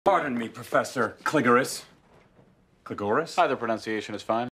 Pardon me, Professor Cligoris. Cligoris? Either pronunciation is fine.